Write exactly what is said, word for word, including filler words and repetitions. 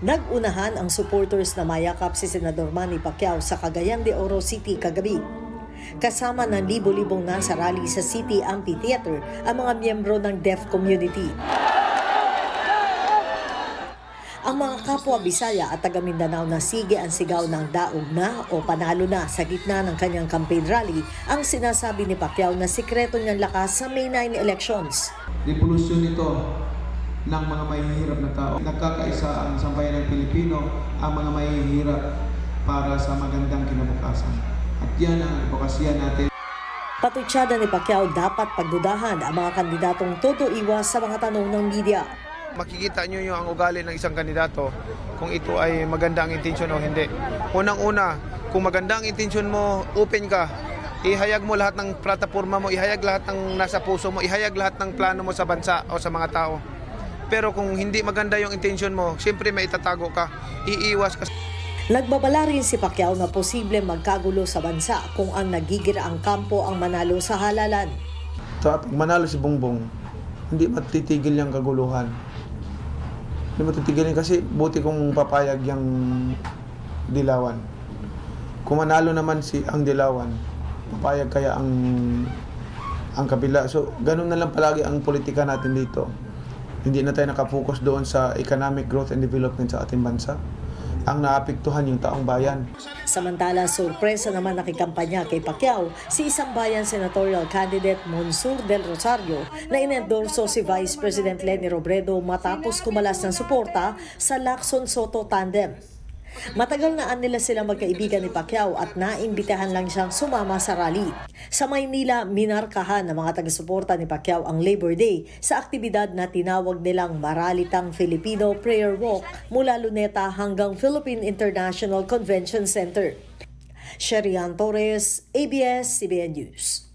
Nag-unahan ang supporters na mayakap si Senador Manny Pacquiao sa Cagayan de Oro City kagabi. Kasama ng libo-libong nasa rally sa City Amphitheater ang mga miyembro ng deaf community. Ang mga kapwa Bisaya at taga Mindanao na sige ang sigaw ng daog na o panalo na sa gitna ng kanyang campaign rally ang sinasabi ni Pacquiao na sikreto niyang lakas sa May ninth elections. Revolusyon ito ng mga mahihirap na tao. Nagkakaisa ang sambayan ng Pilipino, ang mga mahihirap para sa magandang kinabukasan. At yan ang advokasya natin. Patutsada ni Pacquiao dapat pagdudahan ang mga kandidatong todo iwas sa mga tanong ng media. Makikita nyo yung ang ugali ng isang kandidato kung ito ay maganda ang intensyon o hindi. Unang-una, kung maganda ang intensyon mo, open ka. Ihayag mo lahat ng plataforma mo, ihayag lahat ng nasa puso mo, ihayag lahat ng plano mo sa bansa o sa mga tao. Pero kung hindi maganda yung intensyon mo, siyempre may itatago ka, iiwas ka. Nagbabala rin si Pacquiao na posible magkagulo sa bansa kung ang nagigira ang kampo ang manalo sa halalan. So, pag manalo si Bongbong, hindi matitigil yung kaguluhan. Hindi matitigil kasi buti kung papayag yung Dilawan. Kung manalo naman si ang Dilawan, papayag kaya ang ang kabila. So, ganun na lang palagi ang politika natin dito. Hindi na tayo nakapokus doon sa economic growth and development sa ating bansa. Ang naapektuhan yung taong bayan. Samantala, sorpresa naman nakikampanya kay Pacquiao si isang bayan senatorial candidate Monsur del Rosario na inendorso si Vice President Leni Robredo matapos kumalas ng suporta sa Lacson Soto tandem. Matagal na nila sila magkaibigan ni Pacquiao at naimbitahan lang siyang sumama sa rally. Sa Maynila, minarkahan ng mga taga-suporta ni Pacquiao ang Labor Day sa aktibidad na tinawag nilang Maralitang Filipino Prayer Walk mula Luneta hanggang Philippine International Convention Center. Sherian Torres, A B S C B N News.